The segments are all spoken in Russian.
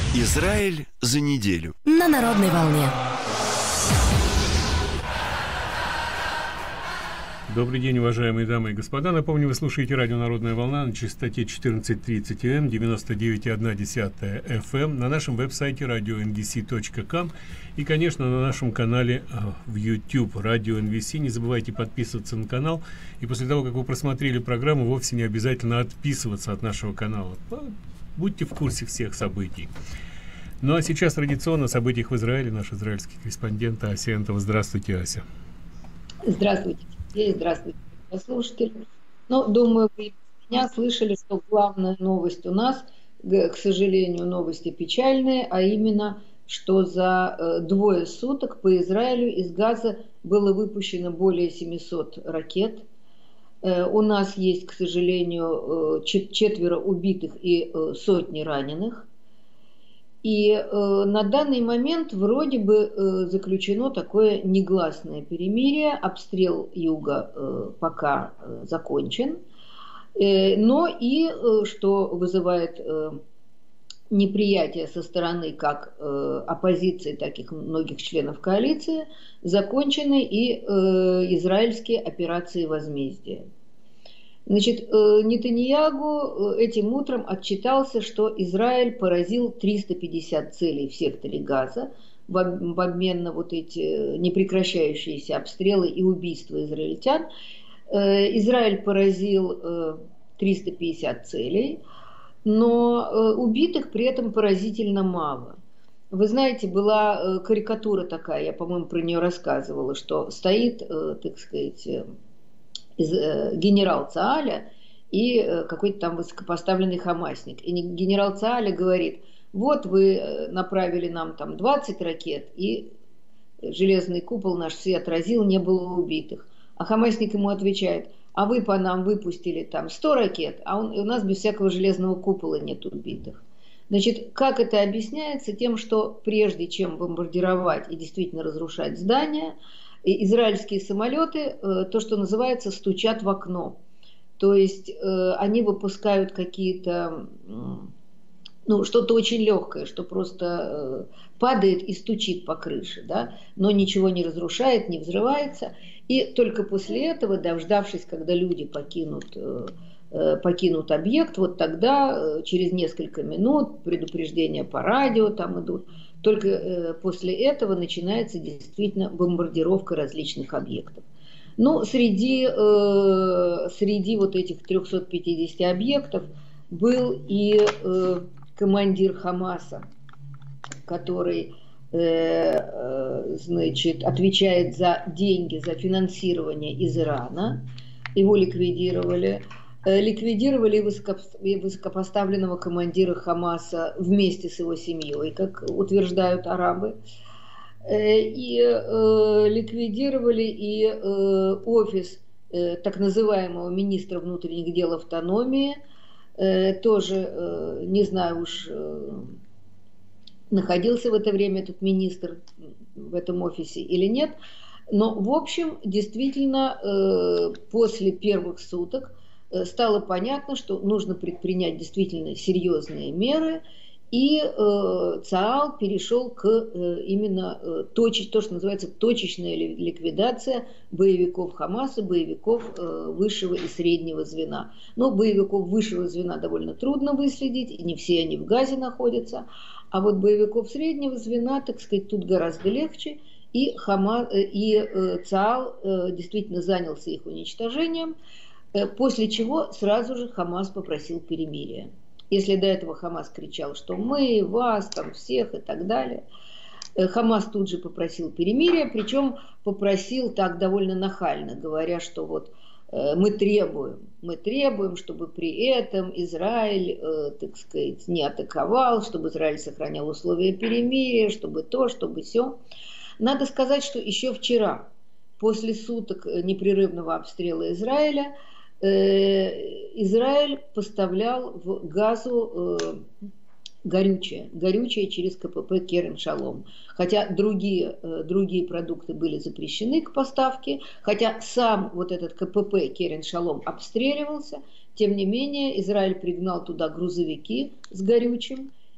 Израиль за неделю. На Народной волне. Добрый день, уважаемые дамы и господа. Напомню, вы слушаете радио «Народная волна» на частоте 14:30 М, 99,1 FM, на нашем веб-сайте radio.ndc.com и, конечно, на нашем канале в YouTube «Радио НВС». Не забывайте подписываться на канал. И после того, как вы просмотрели программу, вовсе не обязательно отписываться от нашего канала. Будьте в курсе всех событий. Ну а сейчас традиционно о событиях в Израиле наш израильский корреспондент Ася Энтова. Здравствуйте, Ася. Здравствуйте. Здравствуйте, слушатели. Ну, думаю, вы меня слышали, что главная новость у нас, к сожалению, новости печальные, а именно, что за двое суток по Израилю из Газа было выпущено более 700 ракет. У нас есть, к сожалению, 4 убитых и сотни раненых. И на данный момент вроде бы заключено такое негласное перемирие, обстрел юга пока закончен, но и, что вызывает неприятие со стороны как оппозиции, так и многих членов коалиции, закончены и израильские операции возмездия. Значит, Нетаньяху этим утром отчитался, что Израиль поразил 350 целей в секторе Газа в обмен на вот эти непрекращающиеся обстрелы и убийства израильтян. Израиль поразил 350 целей, но убитых при этом поразительно мало. Вы знаете, была карикатура такая, я, по-моему, про нее рассказывала, что стоит, так сказать, генерал Цааля и какой-то там высокопоставленный хамасник. И генерал Цааля говорит: вот вы направили нам там 20 ракет, и железный купол наш все отразил, не было убитых. А хамасник ему отвечает: а вы по нам выпустили там 100 ракет, а у нас без всякого железного купола нет убитых. Значит, как это объясняется? Тем, что прежде чем бомбардировать и действительно разрушать здания, израильские самолеты, то, что называется, стучат в окно. То есть они выпускают какие-то, ну, что-то очень легкое, что просто падает и стучит по крыше, да, но ничего не разрушает, не взрывается. И только после этого, дождавшись, когда люди покинут объект, вот тогда, через несколько минут, предупреждения по радио там идут, только после этого начинается действительно бомбардировка различных объектов. Ну, среди вот этих 350 объектов был и командир Хамаса, который, значит, отвечает за деньги, за финансирование из Ирана. Его ликвидировали. Ликвидировали и высокопоставленного командира Хамаса вместе с его семьей, как утверждают арабы. И ликвидировали и офис так называемого министра внутренних дел автономии. Тоже, не знаю уж, находился в это время этот министр в этом офисе или нет. Но, в общем, действительно, после первых суток стало понятно, что нужно предпринять действительно серьезные меры, и ЦААЛ перешел к именно то, что называется точечная ликвидация боевиков Хамаса, боевиков высшего и среднего звена. Но боевиков высшего звена довольно трудно выследить, и не все они в Газе находятся, а вот боевиков среднего звена, так сказать, тут гораздо легче, и ЦААЛ действительно занялся их уничтожением. После чего сразу же Хамас попросил перемирия. Если до этого Хамас кричал, что мы, вас, там всех и так далее, Хамас тут же попросил перемирия, причем попросил так довольно нахально, говоря, что вот мы требуем, чтобы при этом Израиль, так сказать, не атаковал, чтобы Израиль сохранял условия перемирия, чтобы то, чтобы сё. Надо сказать, что еще вчера, после суток непрерывного обстрела Израиля, Израиль поставлял в Газу горючее через КПП Керем Шалом. Хотя другие продукты были запрещены к поставке, хотя сам вот этот КПП Керем Шалом обстреливался, тем не менее Израиль пригнал туда грузовики с горючим,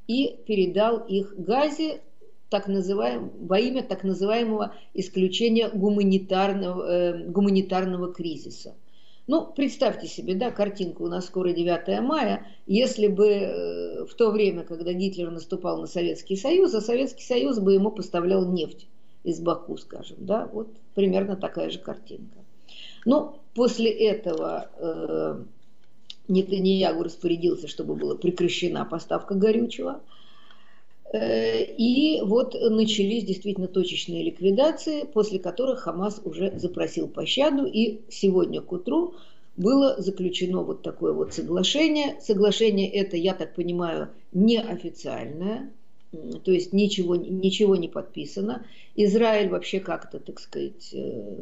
и передал их Газе во имя так называемого исключения гуманитарного кризиса. Ну, представьте себе, да, картинку, у нас скоро 9 мая, если бы в то время, когда Гитлер наступал на Советский Союз, а Советский Союз бы ему поставлял нефть из Баку, скажем, да, вот примерно такая же картинка. Но после этого Нетаньяху распорядился, чтобы была прекращена поставка горючего. И вот начались действительно точечные ликвидации, после которых Хамас уже запросил пощаду, и сегодня к утру было заключено вот такое вот соглашение. Соглашение это, я так понимаю, неофициальное, то есть ничего не подписано. Израиль вообще как-то, так сказать,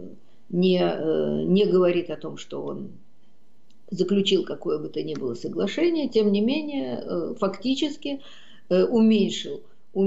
не говорит о том, что он заключил какое бы то ни было соглашение, тем не менее, фактически уменьшил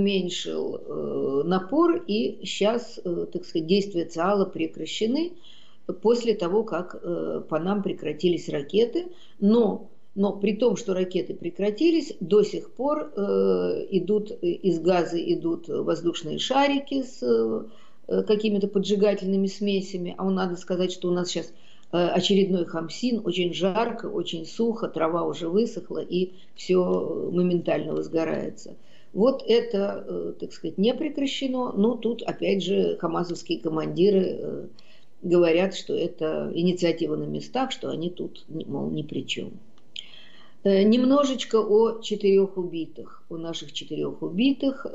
напор, и сейчас, так сказать, действия ЦААЛа прекращены после того, как по нам прекратились ракеты, но при том, что ракеты прекратились, до сих пор из Газы идут воздушные шарики с какими-то поджигательными смесями, а надо сказать, что у нас сейчас очередной Хамсин, очень жарко, очень сухо, трава уже высохла, и все моментально возгорается. Вот это, так сказать, не прекращено, но тут, опять же, хамасовские командиры говорят, что это инициатива на местах, что они тут, мол, ни при чем. Немножечко о 4 убитых. У наших 4 убитых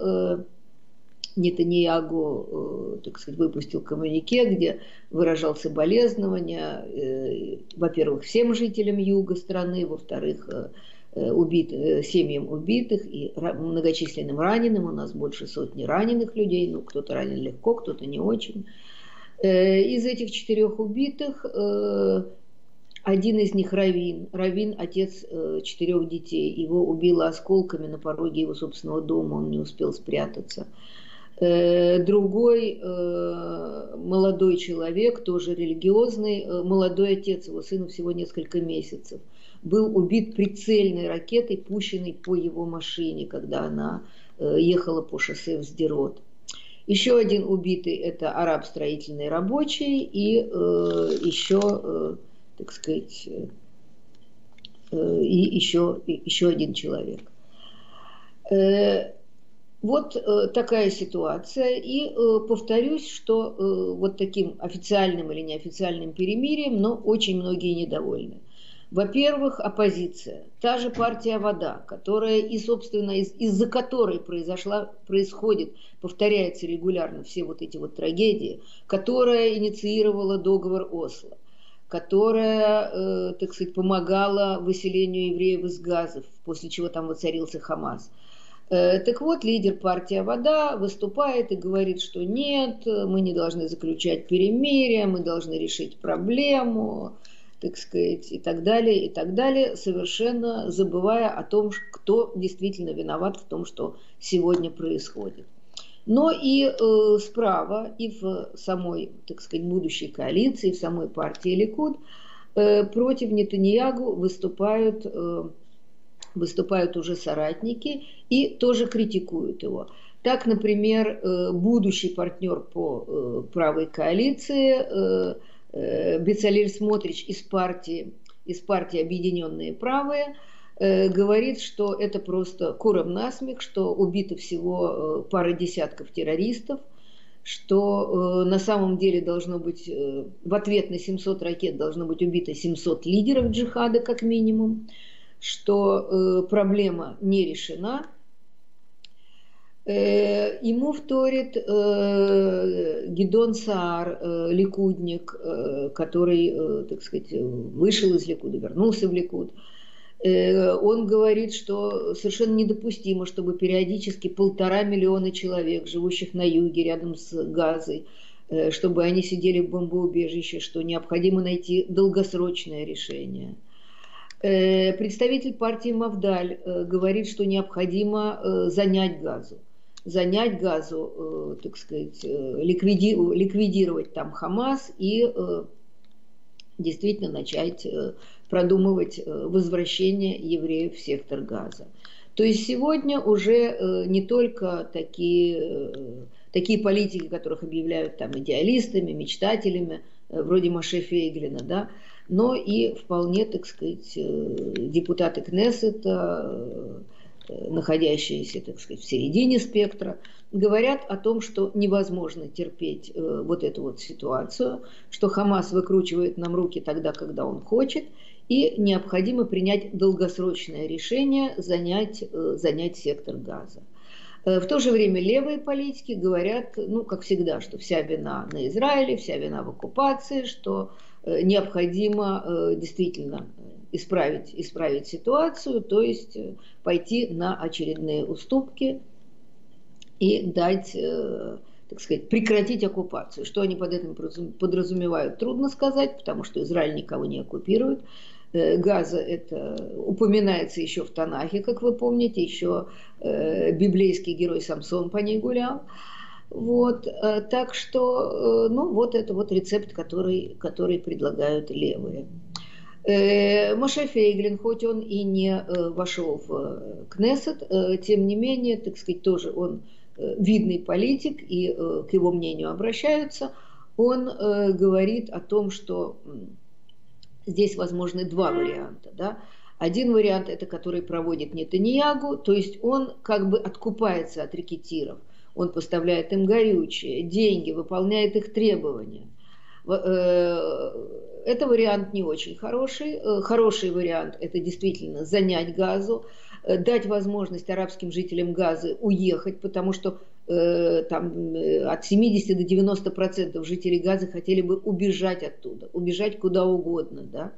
Нетаньяху, так сказать, выпустил коммюнике, где выражал соболезнования, во-первых, всем жителям юга страны, во-вторых, семьям убитых и многочисленным раненым. У нас больше сотни раненых людей, ну, кто-то ранен легко, кто-то не очень. Из этих 4 убитых один из них Равин, отец 4 детей. Его убило осколками на пороге его собственного дома, он не успел спрятаться. Другой молодой человек, тоже религиозный, молодой отец, его сыну всего несколько месяцев, был убит прицельной ракетой, пущенной по его машине, когда она ехала по шоссе в Сдерот. Еще один убитый – это араб строительный рабочий, и еще, так сказать, и еще один человек. Вот такая ситуация. И повторюсь, что вот таким официальным или неофициальным перемирием, но очень многие недовольны. Во-первых, оппозиция. Та же партия «Вода», которая и, собственно, из-за которой происходит, повторяется регулярно все вот эти вот трагедии, которая инициировала договор Осло, которая, так сказать, помогала выселению евреев из Газы, после чего там воцарился Хамас. Так вот, лидер партии «Вода» выступает и говорит, что нет, мы не должны заключать перемирие, мы должны решить проблему, так сказать, и так далее, совершенно забывая о том, кто действительно виноват в том, что сегодня происходит. Но и справа, и в самой, так сказать, будущей коалиции, в самой партии Ликуд против Нетаньяху выступают уже соратники и тоже критикуют его. Так, например, будущий партнер по правой коалиции Бецалель Смотрич из партии «Объединенные правые» говорит, что это просто куром насмех, что убито всего пара десятков террористов, что на самом деле должно быть, в ответ на 700 ракет должно быть убито 700 лидеров джихада как минимум, что проблема не решена. Ему вторит Гидон Саар, ликудник, который, так сказать, вышел из Ликуда, вернулся в Ликуд. Он говорит, что совершенно недопустимо, чтобы периодически 1,5 миллиона человек, живущих на юге, рядом с Газой, чтобы они сидели в бомбоубежище, что необходимо найти долгосрочное решение. Представитель партии Мавдаль говорит, что необходимо занять Газу, так сказать, ликвидировать там Хамас и действительно начать продумывать возвращение евреев в сектор Газа. То есть сегодня уже не только такие политики, которых объявляют там идеалистами, мечтателями, вроде Моше Фейгелина, да, но и вполне, так сказать, депутаты Кнессета, находящиеся, так сказать, в середине спектра, говорят о том, что невозможно терпеть вот эту вот ситуацию, что Хамас выкручивает нам руки тогда, когда он хочет, и необходимо принять долгосрочное решение занять сектор Газа. В то же время левые политики говорят, ну, как всегда, что вся вина на Израиле, вся вина в оккупации, что необходимо действительно исправить ситуацию, то есть пойти на очередные уступки и дать, так сказать, прекратить оккупацию. Что они под этим подразумевают, трудно сказать, потому что Израиль никого не оккупирует. Газа это упоминается еще в Танахе, как вы помните, еще библейский герой Самсон по ней гулял. Вот, так что, ну, вот это вот рецепт, который предлагают левые. Моше Фейгелин, хоть он и не вошел в Кнессет, тем не менее, так сказать, тоже он видный политик, и к его мнению обращаются. Он говорит о том, что здесь возможны два варианта. Да? Один вариант – это который проводит Нетаньягу, то есть он как бы откупается от рекетиров. Он поставляет им горючее, деньги, выполняет их требования. Это вариант не очень хороший. Хороший вариант – это действительно занять Газу, дать возможность арабским жителям Газы уехать, потому что там от 70 до 90% жителей Газы хотели бы убежать оттуда, убежать куда угодно, да.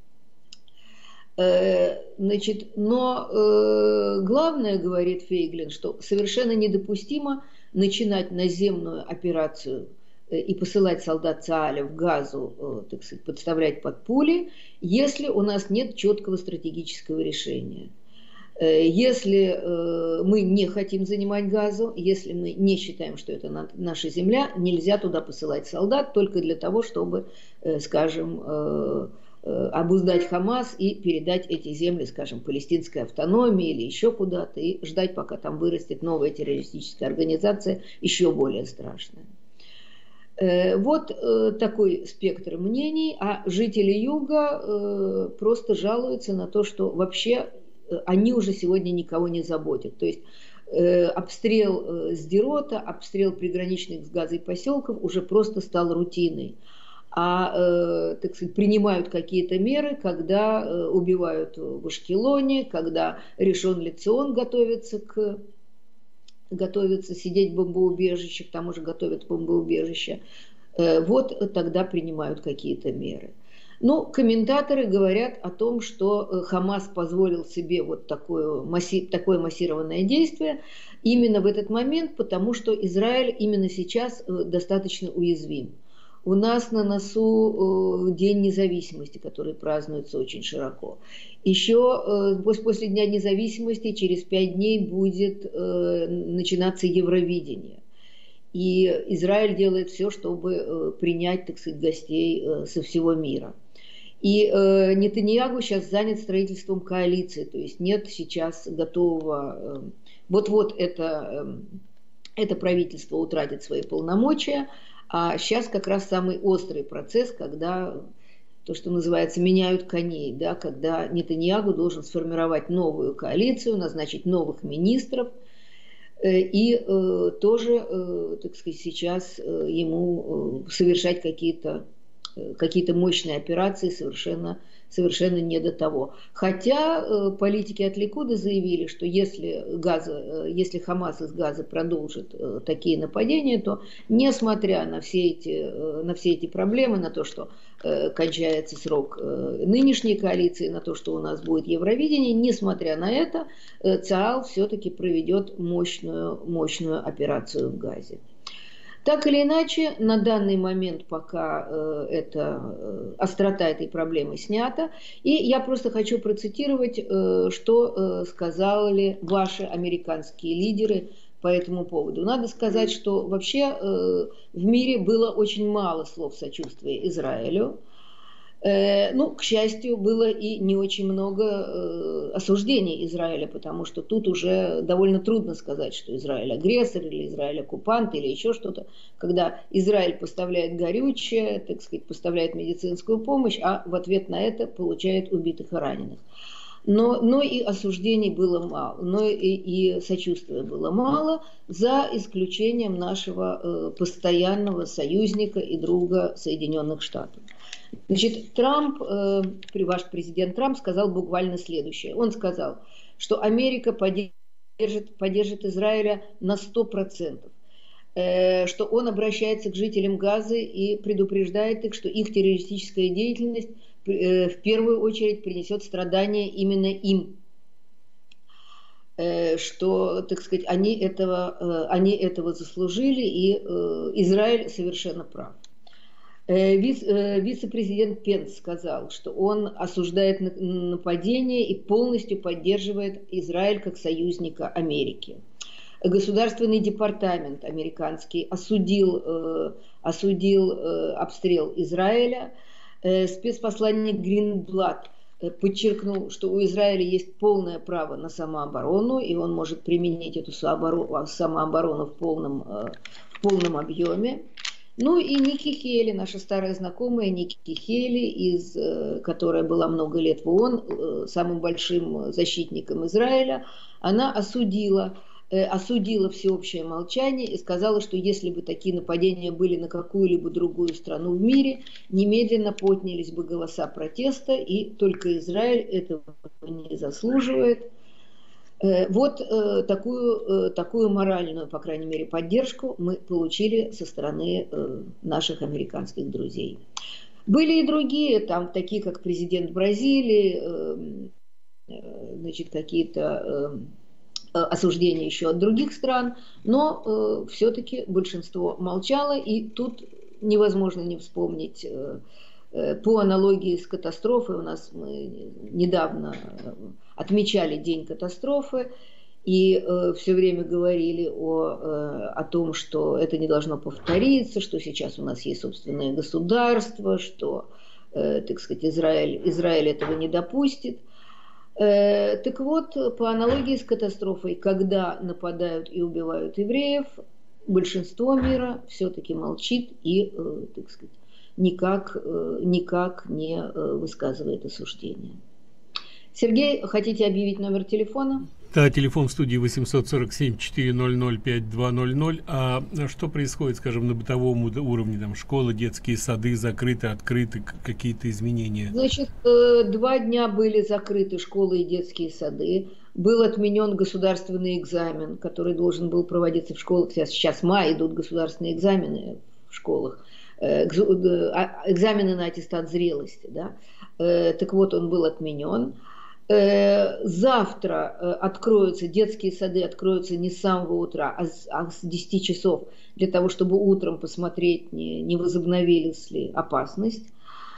Значит, но главное, говорит Фейгелин, что совершенно недопустимо начинать наземную операцию и посылать солдат Цааля в Газу, так сказать, подставлять под пули, если у нас нет четкого стратегического решения. Если мы не хотим занимать Газу, если мы не считаем, что это наша земля, нельзя туда посылать солдат только для того, чтобы, скажем, обуздать Хамас и передать эти земли, скажем, палестинской автономии или еще куда-то, и ждать, пока там вырастет новая террористическая организация, еще более страшная. Вот такой спектр мнений, а жители Юга просто жалуются на то, что вообще они уже сегодня никого не заботят. То есть обстрел Сдерота, обстрел приграничных с Газой поселков уже просто стал рутиной. Так сказать, принимают какие-то меры, когда убивают в Ашкелоне, когда Ришон Лецион готовится сидеть в бомбоубежищах, там уже готовят бомбоубежище. Вот тогда принимают какие-то меры. Но комментаторы говорят о том, что Хамас позволил себе вот такое массированное действие именно в этот момент, потому что Израиль именно сейчас достаточно уязвим. У нас на носу День независимости, который празднуется очень широко. Еще после Дня независимости через 5 дней будет начинаться Евровидение. И Израиль делает все, чтобы принять, так сказать, гостей со всего мира. И Нетаньягу сейчас занят строительством коалиции, то есть нет сейчас готового... Вот-вот это правительство утратит свои полномочия, а сейчас как раз самый острый процесс, когда то, что называется, меняют коней, да, когда Нетаньягу должен сформировать новую коалицию, назначить новых министров, и тоже, так сказать, сейчас ему совершать какие-то мощные операции совершенно не до того. Хотя политики от Ликуда заявили, что если Хамас из Газа продолжит такие нападения, то несмотря на все эти проблемы, на то, что кончается срок нынешней коалиции, на то, что у нас будет Евровидение, несмотря на это, ЦААЛ все-таки проведет мощную операцию в Газе. Так или иначе, на данный момент пока острота этой проблемы снята. И я просто хочу процитировать, что сказали ваши американские лидеры по этому поводу. Надо сказать, что вообще в мире было очень мало слов сочувствия Израилю. Ну, к счастью, было и не очень много осуждений Израиля, потому что тут уже довольно трудно сказать, что Израиль агрессор или Израиль оккупант или еще что-то, когда Израиль поставляет горючее, так сказать, поставляет медицинскую помощь, а в ответ на это получает убитых и раненых. Но и осуждений было мало, но и сочувствия было мало, за исключением нашего постоянного союзника и друга Соединенных Штатов. Значит, ваш президент Трамп сказал буквально следующее. Он сказал, что Америка поддержит Израиля на 100%, что он обращается к жителям Газы и предупреждает их, что их террористическая деятельность в первую очередь принесет страдания именно им, что, так сказать, они этого заслужили, и Израиль совершенно прав. Вице-президент Пенс сказал, что он осуждает нападение и полностью поддерживает Израиль как союзника Америки. Государственный департамент американский осудил обстрел Израиля. Спецпосланник Гринблат подчеркнул, что у Израиля есть полное право на самооборону, и он может применить эту самооборону в полном объеме. Ну и Ники Хейли, наша старая знакомая Ники Хейли, которая была много лет в ООН, самым большим защитником Израиля, она осудила всеобщее молчание и сказала, что если бы такие нападения были на какую-либо другую страну в мире, немедленно поднялись бы голоса протеста, и только Израиль этого не заслуживает. Вот такую моральную, по крайней мере, поддержку мы получили со стороны наших американских друзей. Были и другие, там, такие как президент Бразилии, значит, какие-то осуждения еще от других стран, но все-таки большинство молчало, и тут невозможно не вспомнить по аналогии с катастрофой. У нас мы недавно отмечали День катастрофы, и все время говорили о том, что это не должно повториться, что сейчас у нас есть собственное государство, что, так сказать, Израиль этого не допустит. Так вот, по аналогии с катастрофой, когда нападают и убивают евреев, большинство мира все-таки молчит и, так сказать, никак не высказывает осуждения. Сергей, хотите объявить номер телефона? Да, телефон в студии 847-400-5200. А что происходит, скажем, на бытовом уровне? Там школы, детские сады закрыты, открыты, какие-то изменения? Значит, 2 дня были закрыты школы и детские сады. Был отменен государственный экзамен, который должен был проводиться в школах. Сейчас май идут государственные экзамены в школах. Экзамены на аттестат зрелости. Да? Так вот, он был отменен. Завтра откроются, детские сады откроются не с самого утра, а с 10 часов, для того, чтобы утром посмотреть, не возобновилась ли опасность.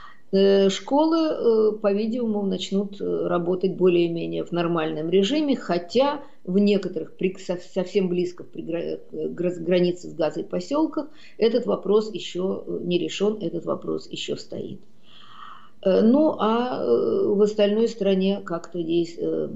Школы, по-видимому, начнут работать более-менее в нормальном режиме, хотя в некоторых, совсем близко к границе с Газой поселках, этот вопрос еще не решен, этот вопрос еще стоит. Ну, а в остальной стране как-то здесь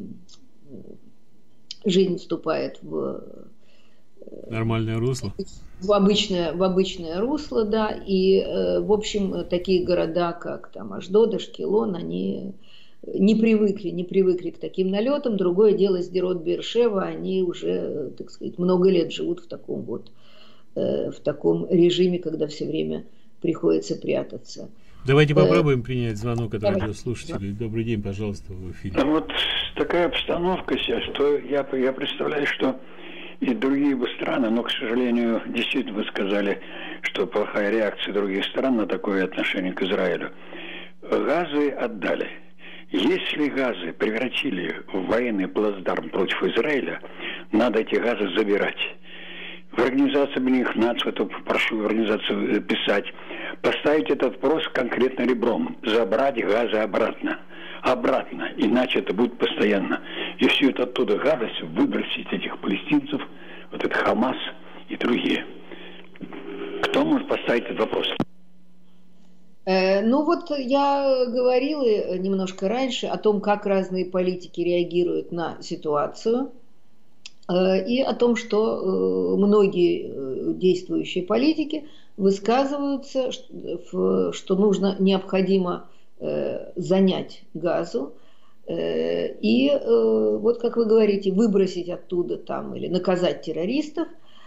жизнь вступает в нормальное русло. В обычное русло, да. И, в общем, такие города, как там Ашдод, Ашкелон, они не привыкли к таким налетам. Другое дело, Сдерот, Беэр-Шева, они уже, так сказать, много лет живут в таком режиме, когда все время приходится прятаться. Давайте попробуем принять звонок от радиослушателей. Добрый день, пожалуйста, в эфире. Вот такая обстановка сейчас, что я представляю, что и другие бы страны, но, к сожалению, действительно вы сказали, что плохая реакция других стран на такое отношение к Израилю. Газы отдали. Если газы превратили в военный плацдарм против Израиля, надо эти газы забирать. В Организацию Объединенных Наций, это прошу в организацию писать, поставить этот вопрос конкретно ребром, забрать газы обратно, иначе это будет постоянно. И всю эту оттуда гадость выбросить этих палестинцев, вот этот Хамас и другие. Кто может поставить этот вопрос? Ну вот я говорила немножко раньше о том, как разные политики реагируют на ситуацию, и о том, что многие действующие политики высказываются, что необходимо занять Газу, и вот, как вы говорите, выбросить оттуда там или наказать террористов.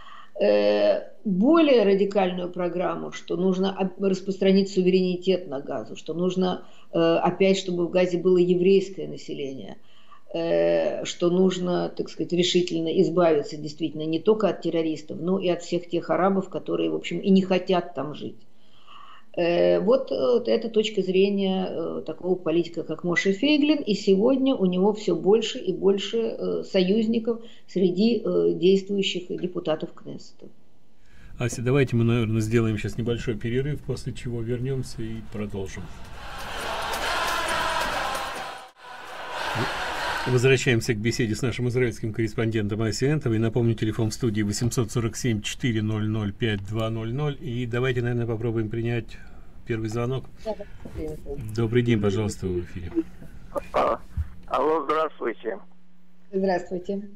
Более радикальную программу, что нужно распространить суверенитет на Газу, что нужно опять, чтобы в Газе было еврейское население, что нужно, так сказать, решительно избавиться действительно не только от террористов, но и от всех тех арабов, которые, в общем, и не хотят там жить. Вот это точка зрения такого политика, как Моше Фейглин, и сегодня у него все больше и больше союзников среди действующих депутатов Кнессета. Ася, давайте мы, наверное, сделаем сейчас небольшой перерыв, после чего вернемся и продолжим. Возвращаемся к беседе с нашим израильским корреспондентом Асей Энтовой. Напомню, телефон в студии 847-400-5200. И давайте, наверное, попробуем принять первый звонок. Добрый день, пожалуйста, в эфире. Алло, здравствуйте. Здравствуйте.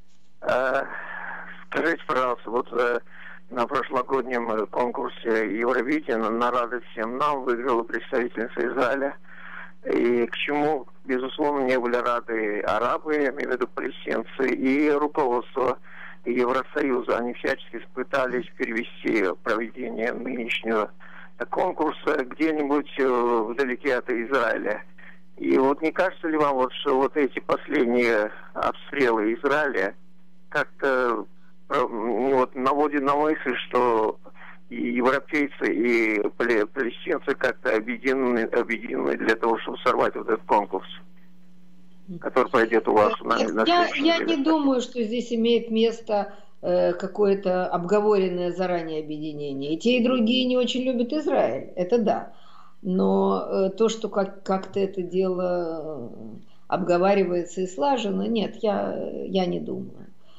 Скажите, пожалуйста, вот на прошлогоднем конкурсе Евровидения на радость всем нам выиграла представительница Израиля. И к чему, безусловно, не были рады арабы, я имею в виду палестинцы, и руководство Евросоюза. Они всячески пытались перевести проведение нынешнего конкурса где-нибудь вдалеке от Израиля. И вот не кажется ли вам, что вот эти последние обстрелы Израиля как-то наводит на мысль, что и европейцы, и палестинцы как-то объединены для того, чтобы сорвать вот этот конкурс, который пойдет у вас на Я не думаю, что здесь имеет место какое-то обговоренное заранее объединение. И те, и другие не очень любят Израиль, это да. Но то, что как-то это дело обговаривается и слажено, нет, я не думаю.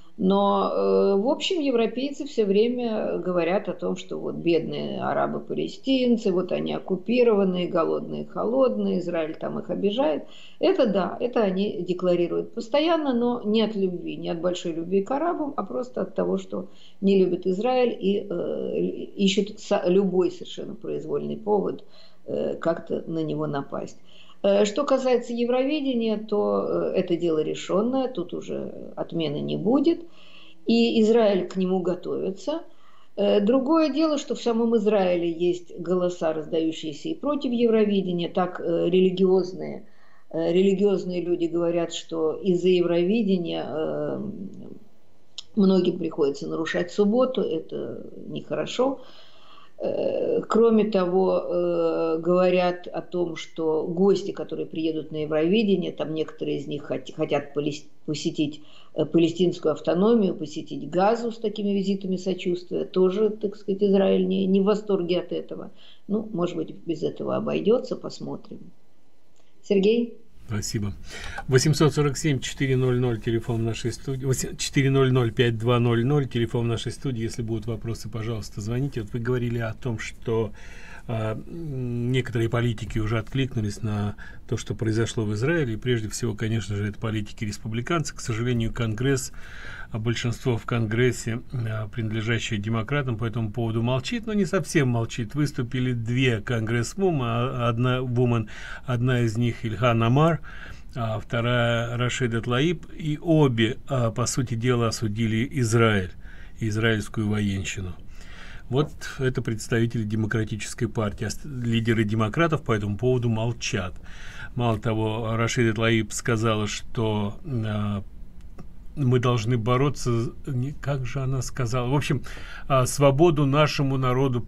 Но, в общем, европейцы все время говорят о том, что вот бедные арабы-палестинцы, вот они оккупированные, голодные, холодные, Израиль там их обижает. Это да, это они декларируют постоянно, но не от любви, не от большой любви к арабам, а просто от того, что не любят Израиль и ищут любой совершенно произвольный повод как-то на него напасть. Что касается Евровидения, то это дело решенное, тут уже отмены не будет, и Израиль к нему готовится. Другое дело, что в самом Израиле есть голоса, раздающиеся и против Евровидения, так религиозные люди говорят, что из-за Евровидения многим приходится нарушать субботу, это нехорошо. Кроме того, говорят о том, что гости, которые приедут на Евровидение, там некоторые из них хотят посетить палестинскую автономию, посетить Газу с такими визитами сочувствия. Тоже, так сказать, Израиль не в восторге от этого. Ну, может быть, без этого обойдется, посмотрим. Сергей? Спасибо. 847-400, телефон нашей студии, 400-5200, телефон нашей студии. Если будут вопросы, пожалуйста, звоните. Вот вы говорили о том, что некоторые политики уже откликнулись на то, что произошло в Израиле. И прежде всего, конечно же, это политики-республиканцы. К сожалению, Конгресс, большинство в Конгрессе, принадлежащее демократам, по этому поводу молчит, но не совсем молчит. Выступили две конгрессвумен, одна из них Ильхан Амар, а вторая Рашида Тлаиб, и обе, по сути дела, осудили Израиль, израильскую военщину. Вот это представители демократической партии. Лидеры демократов по этому поводу молчат. Мало того, Рашида Тлаиб сказала, что мы должны бороться, как же она сказала, в общем, свободу нашему народу,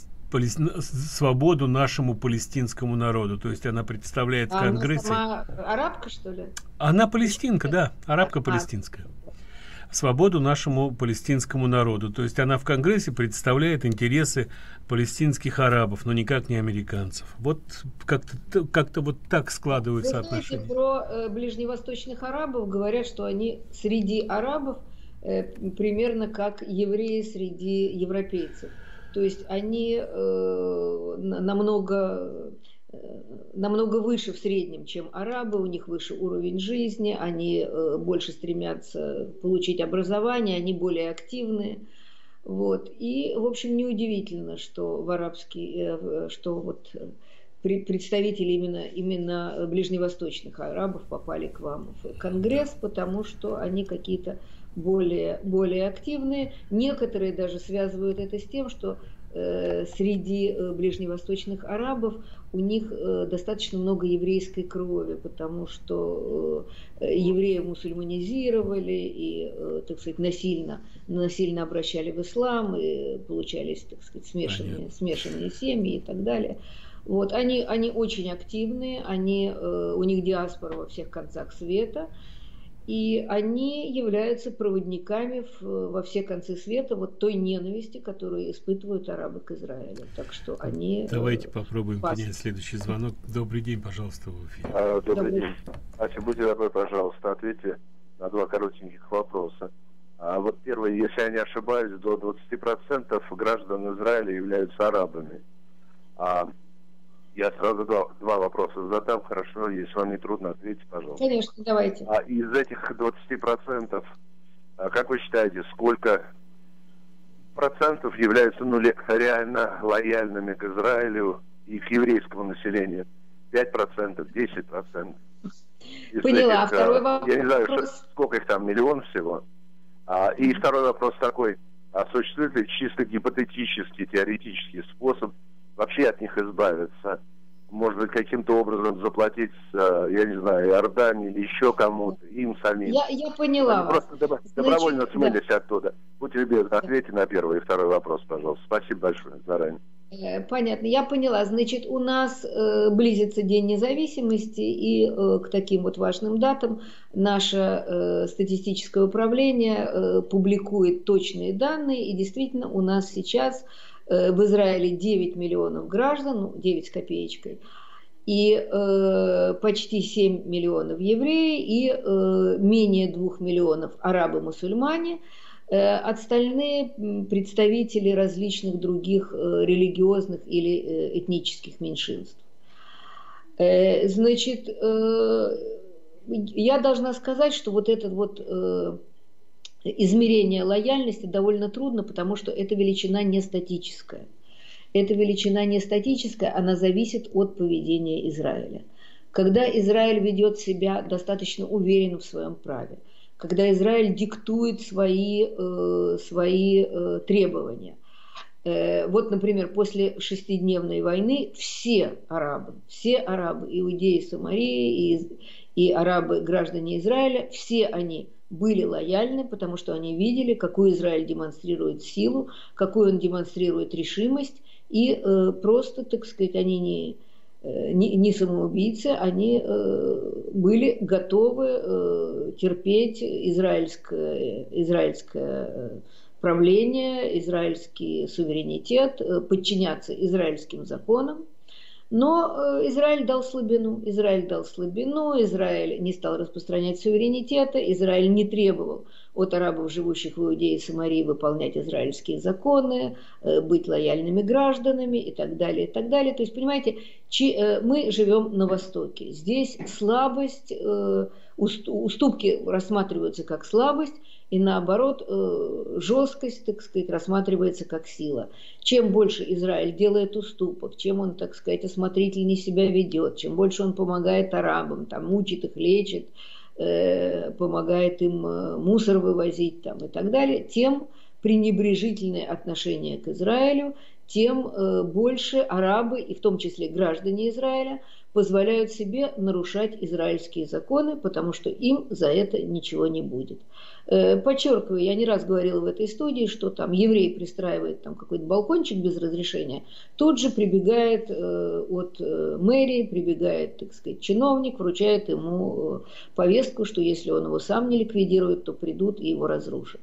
свободу нашему палестинскому народу. То есть она представляет в Конгрессе. Она сама арабка, что ли? Она палестинка, да, арабка палестинская. Свободу нашему палестинскому народу. То есть она в Конгрессе представляет интересы палестинских арабов, но никак не американцев. Вот как-то вот так складываются отношения. Про ближневосточных арабов говорят, что они среди арабов примерно как евреи среди европейцев. То есть они намного намного выше в среднем, чем арабы, у них выше уровень жизни, они больше стремятся получить образование, они более активные. Вот. И, в общем, неудивительно, что что вот представители именно ближневосточных арабов попали к вам в Конгресс, потому что они какие-то более активные. Некоторые даже связывают это с тем, что среди ближневосточных арабов у них достаточно много еврейской крови, потому что евреев мусульманизировали и, так сказать, насильно обращали в ислам, и получались, так сказать, смешанные семьи и так далее. Вот, они очень активные, у них диаспора во всех концах света, и они являются проводниками во все концы света вот той ненависти, которую испытывают арабы к Израилю. Так что они... Давайте попробуем принять следующий звонок. Добрый день, пожалуйста, в эфире. Добрый день. Ася, будьте добры, пожалуйста, ответьте на два коротеньких вопроса. Вот первый, если я не ошибаюсь, до 20% граждан Израиля являются арабами. Я сразу два вопроса задам, хорошо, если вам не трудно, ответьте, пожалуйста. Конечно, давайте. Из этих 20%, как вы считаете, сколько процентов являются реально лояльными к Израилю и к еврейскому населению? 5%, 10%? Поняла. Второй вопрос. Я не знаю, сколько их там, миллион всего. И второй вопрос такой. Существует ли чисто гипотетический, теоретический способ вообще от них избавиться? Может быть, каким-то образом заплатить, я не знаю, Иордании или еще кому-то, им самим. Я поняла вас. Просто добровольно смылись оттуда. Будьте любезны, ответьте на первый и второй вопрос, пожалуйста. Спасибо большое заранее. Понятно, я поняла. Значит, у нас близится День независимости, и к таким вот важным датам наше статистическое управление публикует точные данные, и действительно у нас сейчас в Израиле 9 миллионов граждан, 9 с копеечкой, и почти 7 миллионов евреев, и менее 2 миллионов арабы-мусульмане, остальные представители различных других религиозных или этнических меньшинств. Значит, я должна сказать, что вот этот вот измерение лояльности довольно трудно, потому что эта величина не статическая. Эта величина не статическая, она зависит от поведения Израиля. Когда Израиль ведет себя достаточно уверенно в своем праве, когда Израиль диктует свои требования. Вот, например, после шестидневной войны все арабы, иудеи Самарии и арабы, граждане Израиля, все они были лояльны, потому что они видели, какую Израиль демонстрирует силу, какую он демонстрирует решимость, и просто, так сказать, они не самоубийцы, они были готовы терпеть израильское правление, израильский суверенитет, подчиняться израильским законам. Но Израиль дал слабину, Израиль не стал распространять суверенитета, Израиль не требовал от арабов, живущих в Иудее и Самарии, выполнять израильские законы, быть лояльными гражданами и так далее, и так далее. То есть, понимаете, мы живем на Востоке. Здесь слабость, уступки рассматриваются как слабость, и наоборот, жесткость, так сказать, рассматривается как сила. Чем больше Израиль делает уступок, чем он, так сказать, осмотрительнее себя ведет, чем больше он помогает арабам, там, учит их, лечит, помогает им мусор вывозить там, и так далее, тем пренебрежительное отношение к Израилю, тем больше арабы, и в том числе граждане Израиля, позволяют себе нарушать израильские законы, потому что им за это ничего не будет. Подчеркиваю, я не раз говорила в этой студии, что там еврей пристраивает там какой-то балкончик без разрешения, тут же прибегает от мэрии, прибегает, так сказать, чиновник, вручает ему повестку, что если он его сам не ликвидирует, то придут и его разрушат.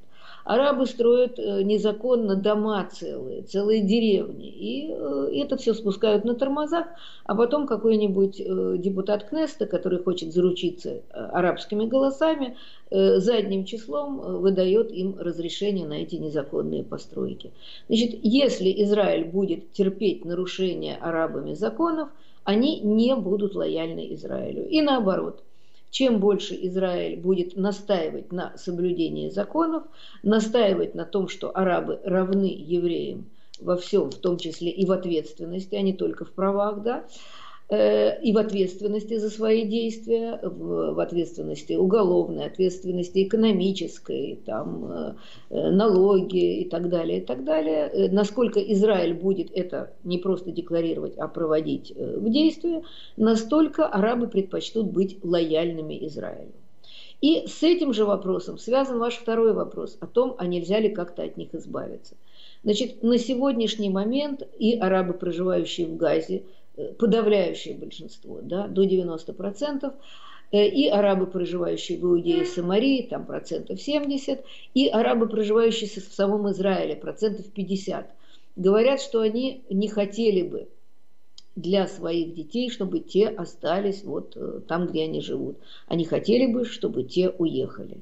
арабы строят незаконно дома целые деревни. И это все спускают на тормозах, а потом какой-нибудь депутат Кнессета, который хочет заручиться арабскими голосами, задним числом выдает им разрешение на эти незаконные постройки. Значит, если Израиль будет терпеть нарушения арабами законов, они не будут лояльны Израилю. И наоборот, чем больше Израиль будет настаивать на соблюдении законов, настаивать на том, что арабы равны евреям во всем, в том числе и в ответственности, а не только в правах, да, и в ответственности за свои действия, в ответственности уголовной, ответственности экономической, там, налоги и так далее, и так далее. Насколько Израиль будет это не просто декларировать, а проводить в действие, настолько арабы предпочтут быть лояльными Израилю. И с этим же вопросом связан ваш второй вопрос о том, а нельзя ли как-то от них избавиться. Значит, на сегодняшний момент и арабы, проживающие в Газе, подавляющее большинство, да, до 90%, и арабы, проживающие в Иудее и Самарии, там 70%, и арабы, проживающие в самом Израиле, 50%, говорят, что они не хотели бы для своих детей, чтобы те остались вот там, где они живут. Они хотели бы, чтобы те уехали.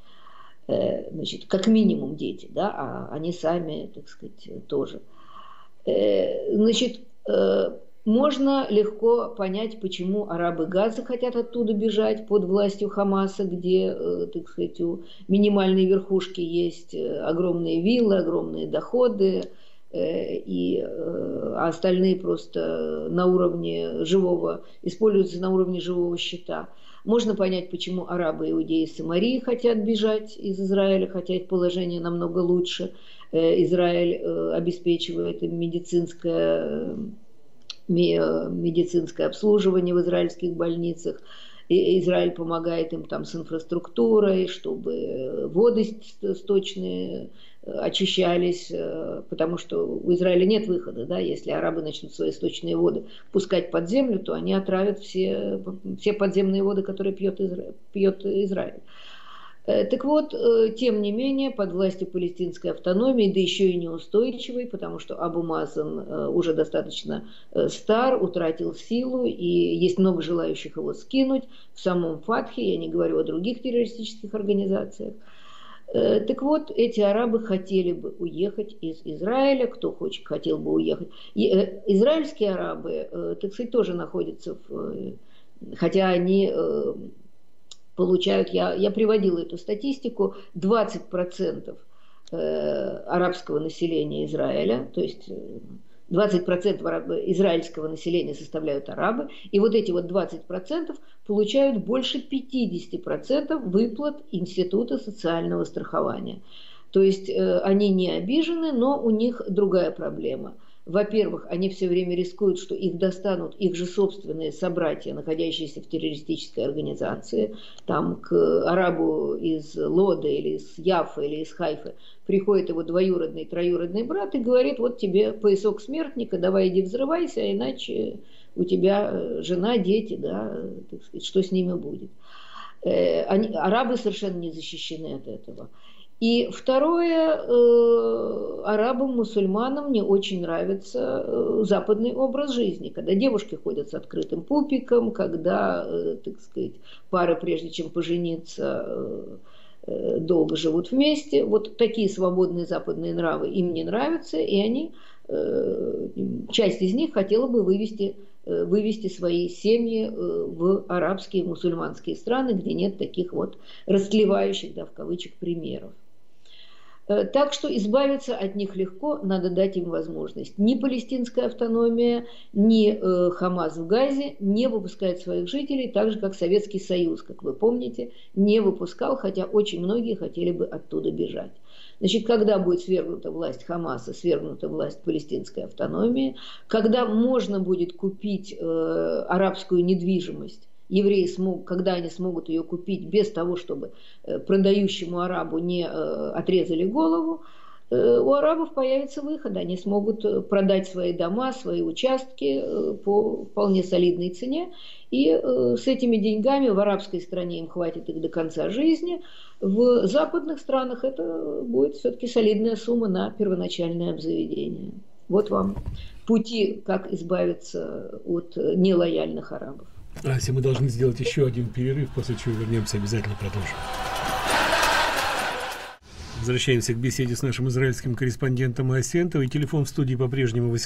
Значит, как минимум дети, да, а они сами, так сказать, тоже. Значит, можно легко понять, почему арабы Газа хотят оттуда бежать под властью Хамаса, где, так сказать, у минимальной верхушки есть огромные виллы, огромные доходы, и остальные просто на уровне живого, используются на уровне живого щита. Можно понять, почему арабы, иудеи и Самарии хотят бежать из Израиля, хотя их положение намного лучше. Израиль обеспечивает им медицинское обслуживание в израильских больницах. И Израиль помогает им там с инфраструктурой, чтобы воды сточные очищались, потому что у Израиля нет выхода, да, если арабы начнут свои сточные воды пускать под землю, то они отравят все подземные воды, которые пьет Израиль. Так вот, тем не менее, под властью палестинской автономии, да еще и неустойчивой, потому что Абу Мазен уже достаточно стар, утратил силу, и есть много желающих его скинуть в самом Фатхе, я не говорю о других террористических организациях. Так вот, эти арабы хотели бы уехать из Израиля, кто хочет, хотел бы уехать. Израильские арабы, так сказать, тоже находятся хотя они получают, я приводила эту статистику, 20% арабского населения Израиля, то есть 20% израильского населения составляют арабы, и вот эти вот 20% получают больше 50% выплат Института социального страхования. То есть они не обижены, но у них другая проблема. Во-первых, они все время рискуют, что их достанут их же собственные собратья, находящиеся в террористической организации. Там к арабу из Лода или из Яффа или из Хайфы приходит его двоюродный, троюродный брат и говорит: вот тебе поясок смертника, давай иди взрывайся, иначе у тебя жена, дети, да, так сказать, что с ними будет. Арабы совершенно не защищены от этого. И второе, арабам, мусульманам не очень нравится западный образ жизни, когда девушки ходят с открытым пупиком, когда, так сказать, пары, прежде чем пожениться, долго живут вместе. Вот такие свободные западные нравы им не нравятся, и они, часть из них хотела бы вывести свои семьи в арабские, мусульманские страны, где нет таких вот растлевающих, да, в кавычках, примеров. Так что избавиться от них легко, надо дать им возможность. Ни палестинская автономия, ни Хамас в Газе не выпускают своих жителей, так же, как Советский Союз, как вы помните, не выпускал, хотя очень многие хотели бы оттуда бежать. Значит, когда будет свергнута власть Хамаса, свергнута власть палестинской автономии, когда можно будет купить арабскую недвижимость, евреи когда они смогут ее купить без того, чтобы продающему арабу не отрезали голову, у арабов появится выход. Они смогут продать свои дома, свои участки по вполне солидной цене. И с этими деньгами в арабской стране им хватит их до конца жизни. В западных странах это будет все-таки солидная сумма на первоначальное обзаведение. Вот вам пути, как избавиться от нелояльных арабов. Ася, мы должны сделать еще один перерыв, после чего вернемся, обязательно продолжим. Возвращаемся к беседе с нашим израильским корреспондентом Асентовой. Телефон в студии по-прежнему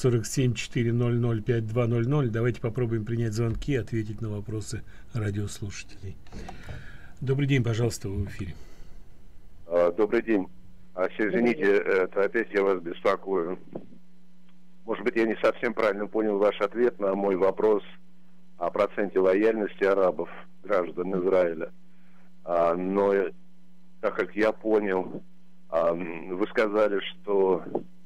847-400-5200. Давайте попробуем принять звонки и ответить на вопросы радиослушателей. Добрый день, пожалуйста, вы в эфире. Добрый день. Извините, это опять я вас беспокою. Может быть, я не совсем правильно понял ваш ответ на мой вопрос о проценте лояльности арабов, граждан Израиля. Но, так как я понял, вы сказали, что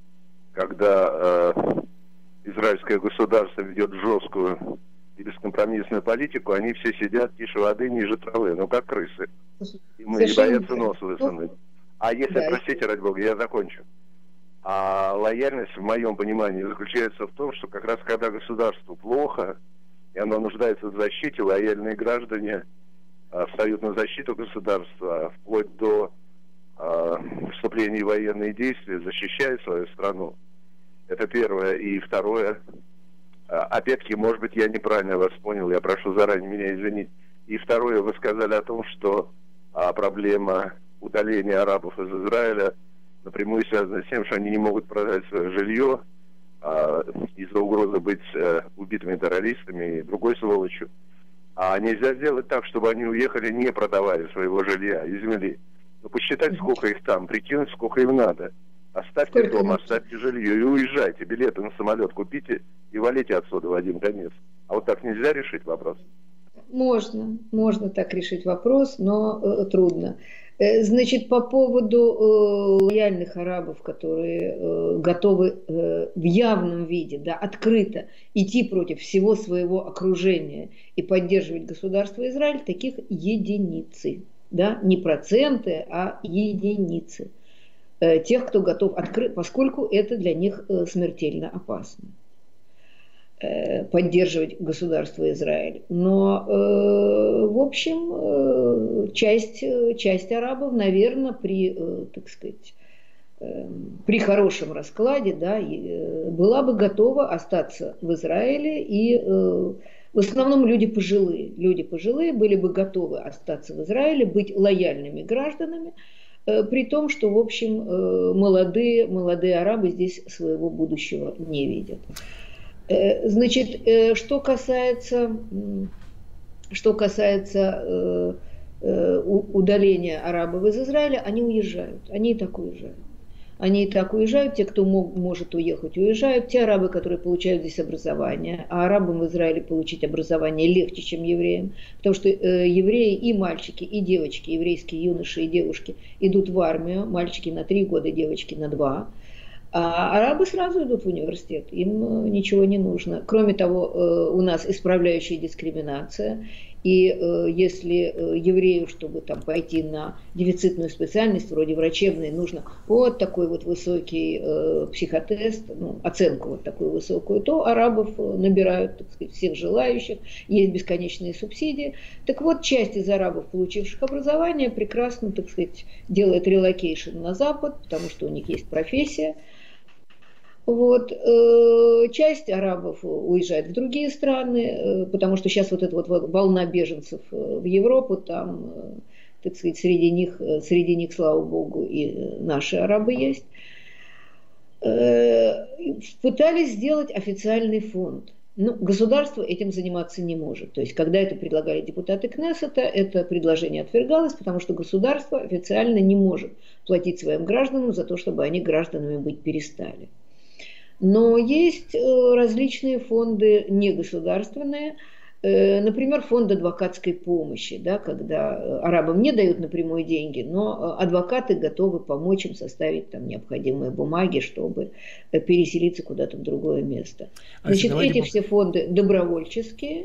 когда израильское государство ведет жесткую и бескомпромиссную политику, они все сидят тише воды, ниже травы, ну как крысы. И мы не боятся нос высунуть. А если, да, простите, ради бога, я закончу. А лояльность, в моем понимании, заключается в том, что как раз когда государству плохо, и оно нуждается в защите, лояльные граждане встают на защиту государства, вплоть до вступления в военные действия, защищают свою страну. Это первое. И второе, опять-таки, может быть, я неправильно вас понял, я прошу заранее меня извинить. И второе, вы сказали о том, что проблема удаления арабов из Израиля напрямую связана с тем, что они не могут продать свое жилье из-за угрозы быть убитыми террористами и другой сволочью. А нельзя сделать так, чтобы они уехали, не продавая своего жилья и земли. Но посчитать, сколько их там, прикинуть, сколько им надо. Оставьте дом, оставьте жилье и уезжайте. Билеты на самолет купите и валите отсюда в один конец. А вот так нельзя решить вопрос? Можно так решить вопрос, но трудно. Значит, по поводу лояльных арабов, которые готовы в явном виде, да, открыто идти против всего своего окружения и поддерживать государство Израиль, таких единицы. Да, не проценты, а единицы. Тех, кто готов открыть, поскольку это для них смертельно опасно. Поддерживать государство Израиль. Но, в общем, часть арабов, наверное, так сказать, при хорошем раскладе, да, была бы готова остаться в Израиле, и в основном люди пожилые были бы готовы остаться в Израиле, быть лояльными гражданами, при том, что, в общем, молодые арабы здесь своего будущего не видят. Значит, что касается удаления арабов из Израиля, они уезжают, они и так уезжают. Те, кто может уехать, уезжают. Те арабы, которые получают здесь образование, а арабам в Израиле получить образование легче, чем евреям, потому что евреи и мальчики, и девочки, еврейские юноши и девушки идут в армию, мальчики на 3 года, девочки на 2. А арабы сразу идут в университет, им ничего не нужно. Кроме того, у нас исправляющая дискриминация. И если еврею, чтобы там пойти на дефицитную специальность, вроде врачебной, нужно вот такой вот высокий психотест, оценку вот такую высокую, то арабов набирают, так сказать, всех желающих, есть бесконечные субсидии. Так вот, часть из арабов, получивших образование, прекрасно, так сказать, делает релокейшн на Запад, потому что у них есть профессия. Вот. Часть арабов уезжает в другие страны, потому что сейчас вот эта вот волна беженцев в Европу, там, так сказать, среди них, слава богу, и наши арабы есть. Пытались сделать официальный фонд. Но государство этим заниматься не может. То есть, когда это предлагали депутаты Кнессета, это предложение отвергалось, потому что государство официально не может платить своим гражданам за то, чтобы они гражданами быть перестали. Но есть различные фонды негосударственные, например, фонд адвокатской помощи, да, когда арабам не дают напрямую деньги, но адвокаты готовы помочь им составить там необходимые бумаги, чтобы переселиться куда-то в другое место. Значит, эти все фонды добровольческие,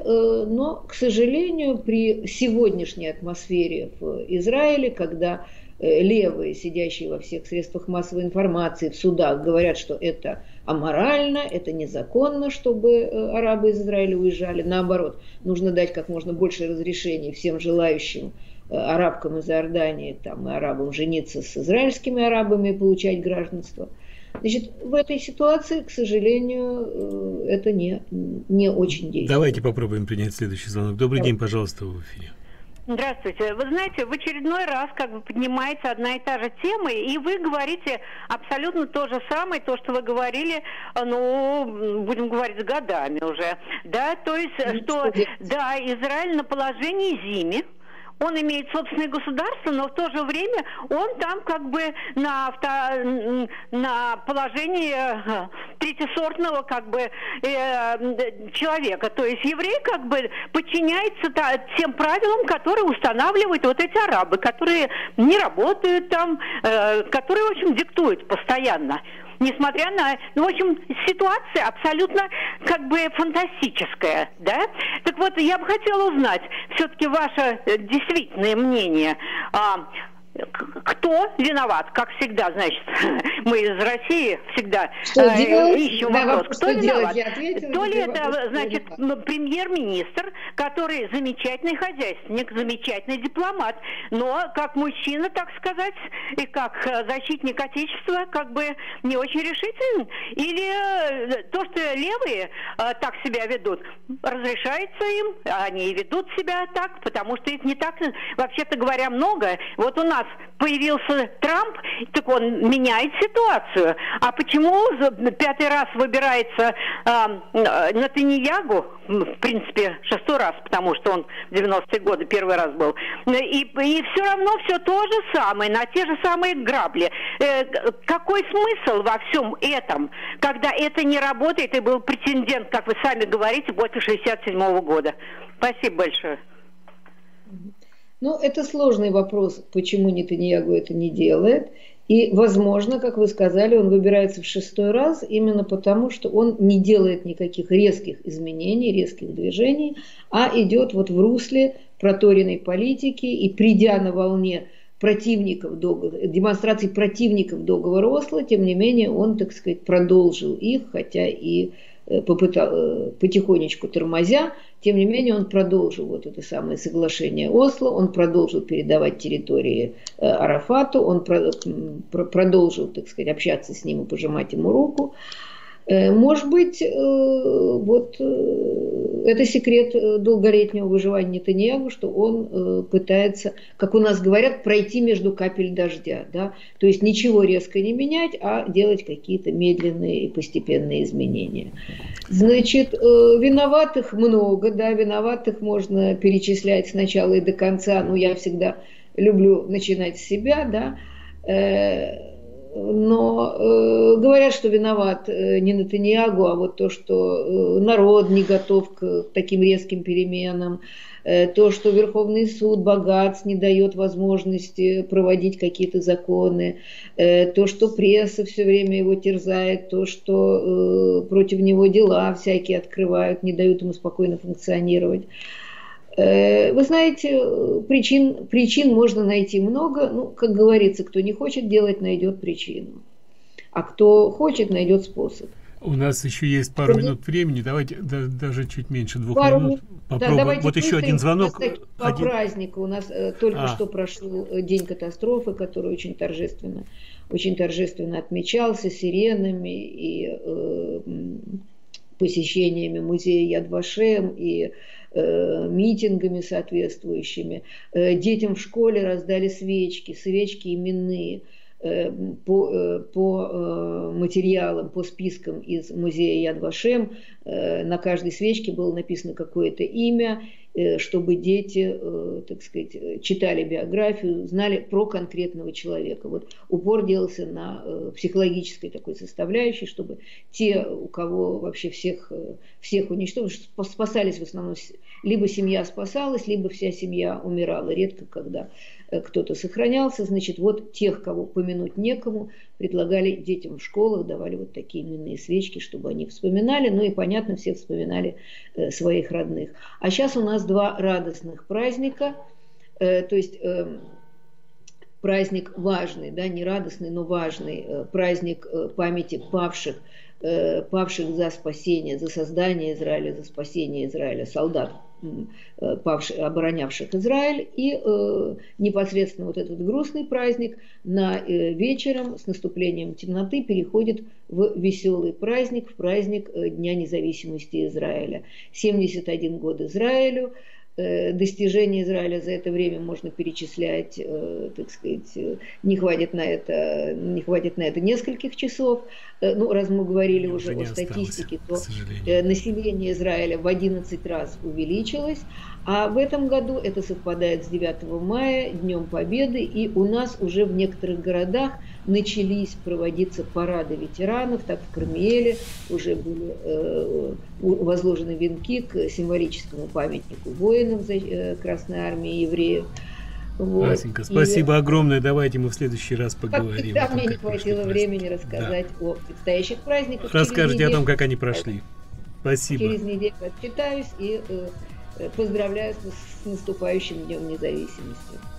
но, к сожалению, при сегодняшней атмосфере в Израиле, когда левые, сидящие во всех средствах массовой информации, в судах, говорят, что это аморально, это незаконно, чтобы арабы из Израиля уезжали. Наоборот, нужно дать как можно больше разрешений всем желающим арабкам из Иордании, там, и арабам жениться с израильскими арабами и получать гражданство. Значит, в этой ситуации, к сожалению, это не очень действует. Давайте попробуем принять следующий звонок. Добрый день, пожалуйста, в эфире. Здравствуйте. Вы знаете, в очередной раз как бы поднимается одна и та же тема, и вы говорите абсолютно то же самое, то, что вы говорили, ну, будем говорить, с годами уже. Да, то есть, что, да, Израиль на положении зими, он имеет собственное государство, но в то же время он там как бы на положении третьесортного как бы человека. То есть еврей как бы подчиняется тем правилам, которые устанавливают вот эти арабы, которые не работают там, которые, в общем, диктуют постоянно. Несмотря на, ну, в общем, ситуация абсолютно как бы фантастическая, да? Так вот, я бы хотела узнать все-таки ваше действительное мнение. Кто виноват? Как всегда, значит, мы из России всегда ищем вопрос. Кто виноват? То ли это, значит, премьер-министр, который замечательный хозяйственник, замечательный дипломат, но как мужчина, так сказать, и как защитник Отечества, как бы не очень решителен? Или то, что левые так себя ведут, разрешается им, они и ведут себя так, потому что их не так, вообще-то говоря, много. Вот у нас появился Трамп, так он меняет ситуацию. А почему пятый раз выбирается Нетаньяху, в принципе, 6-й раз, потому что он в 90-е годы первый раз был, и все равно все то же самое, на те же самые грабли. Какой смысл во всем этом, когда это не работает, и был претендент, как вы сами говорите, после 67-го года? Спасибо большое. Ну, это сложный вопрос, почему Нетаньяху это не делает. И, возможно, как вы сказали, он выбирается в 6-й раз именно потому, что он не делает никаких резких изменений, резких движений, а идет вот в русле проторенной политики и, придя на волне противников демонстраций противников договора Осло, тем не менее он, так сказать, продолжил их, хотя и потихонечку тормозя, тем не менее он продолжил вот это самое соглашение Осло, он продолжил передавать территории Арафату, он продолжил, так сказать, общаться с ним и пожимать ему руку. Может быть, вот это секрет долголетнего выживания Нетаньяху, что он пытается, как у нас говорят, пройти между капель дождя. Да? То есть ничего резко не менять, а делать какие-то медленные и постепенные изменения. Значит, виноватых много, да, виноватых можно перечислять сначала и до конца, но я всегда люблю начинать с себя, да. Но говорят, что виноват не Нетаньяху, а вот то, что народ не готов к таким резким переменам, то, что Верховный суд богатств не дает возможности проводить какие-то законы, то, что пресса все время его терзает, то, что против него дела всякие открывают, не дают ему спокойно функционировать. Вы знаете, причин можно найти много. Ну, как говорится, кто не хочет делать, найдет причину. А кто хочет, найдет способ. У нас еще есть пару минут времени. Давайте даже чуть меньше 2 минут. Попробуем. Да, вот еще один звонок. По празднику у нас только что прошел день катастрофы, который очень торжественно отмечался сиренами и посещениями музея Яд Вашем и митингами соответствующими. Детям в школе раздали свечки именные по материалам, по спискам из музея Яд Вашем. На каждой свечке было написано какое-то имя, чтобы дети, так сказать, читали биографию, знали про конкретного человека. Вот упор делался на психологической такой составляющей, чтобы те, у кого вообще всех уничтожили, спасались в основном, либо семья спасалась, либо вся семья умирала. Редко, когда кто-то сохранялся. Значит, вот тех, кого помянуть некому, предлагали детям в школах, давали вот такие именные свечки, чтобы они вспоминали. Ну и, понятно, все вспоминали своих родных. А сейчас у нас 2 радостных праздника. То есть праздник важный, да, не радостный, но важный, праздник памяти павших за спасение, за создание Израиля, за спасение Израиля, солдат, оборонявших Израиль, и непосредственно вот этот грустный праздник вечером с наступлением темноты переходит в веселый праздник, в праздник Дня независимости Израиля. 71 год Израилю. Достижения Израиля за это время можно перечислять, так сказать, не хватит на это нескольких часов. Ну, раз мы говорили уже о статистике, то население Израиля в 11 раз увеличилось, а в этом году это совпадает с 9 мая, Днем Победы, и у нас уже в некоторых городах начались проводиться парады ветеранов, так в Кармиэле уже были возложены венки к символическому памятнику воинов Красной Армии евреев. Вот. Асенька, спасибо огромное. Давайте мы в следующий раз поговорим. Да, мне не хватило времени рассказать о предстоящих праздниках. Расскажите о том, как они прошли. Спасибо. Через неделю отчитаюсь и поздравляю с наступающим Днем независимости.